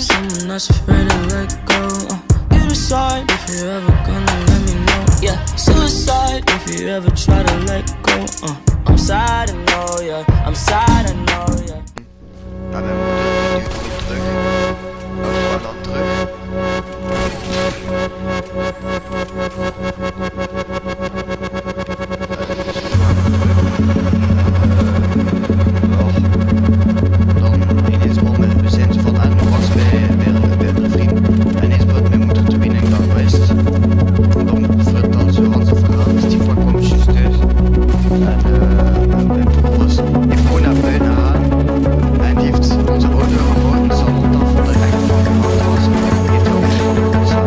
someone that's afraid to let go. You decide if you're ever gonna let me know. Yeah, suicide if you ever try to let go. I'm sad, I know, yeah. I'm sad, I know, yeah. Maar mijn moeder die duwt me terug. Maar gewoon dan terug. Dan ineens we zijn van aan nog was bij een vriend. En ineens wordt mijn moeder te binnen en ik dacht, wat is het? Dan vertelt ze aan zijn verhaal, dus die kwam juist thuis. En mijn broer heeft gewoon naar buiten gegaan. En die heeft onze auto gehoord, ze hadden tafel er echt van gemaakt was. Die heeft ook echt staan.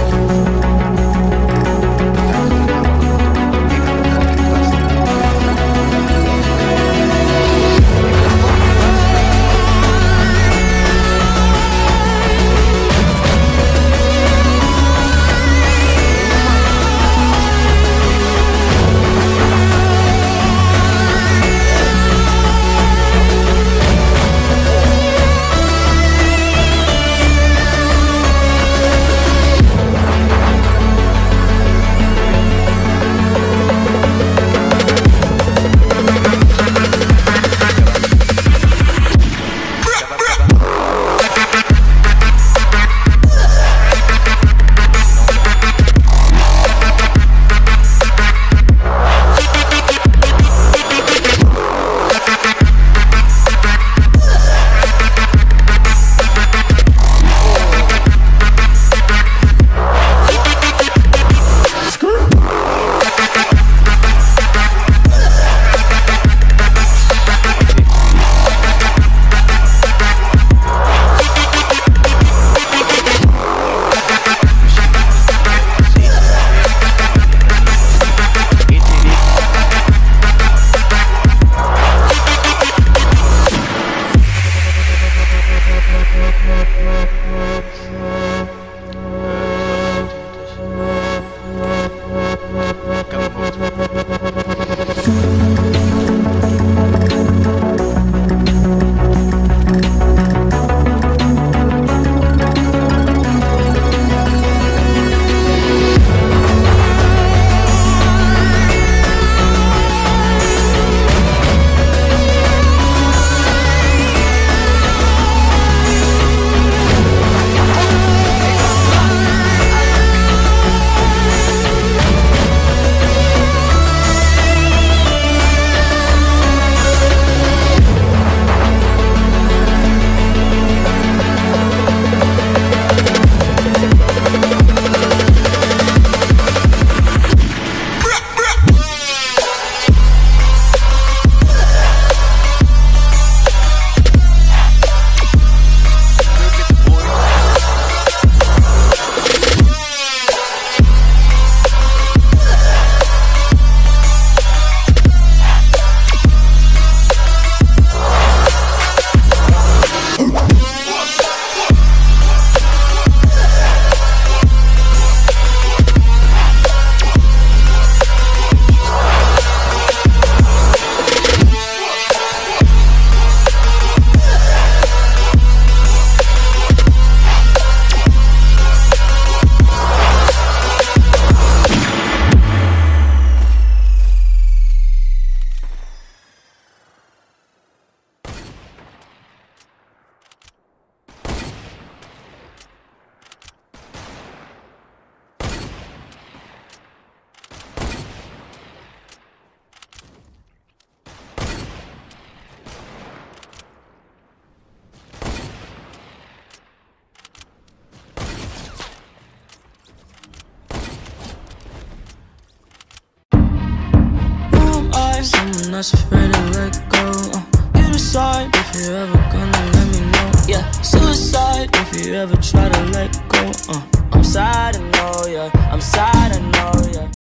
Someone that's afraid to let go. You decide if you're ever gonna let me know. Yeah, suicide if you ever try to let go. I'm sad, I know, yeah. I'm sad, I know, yeah.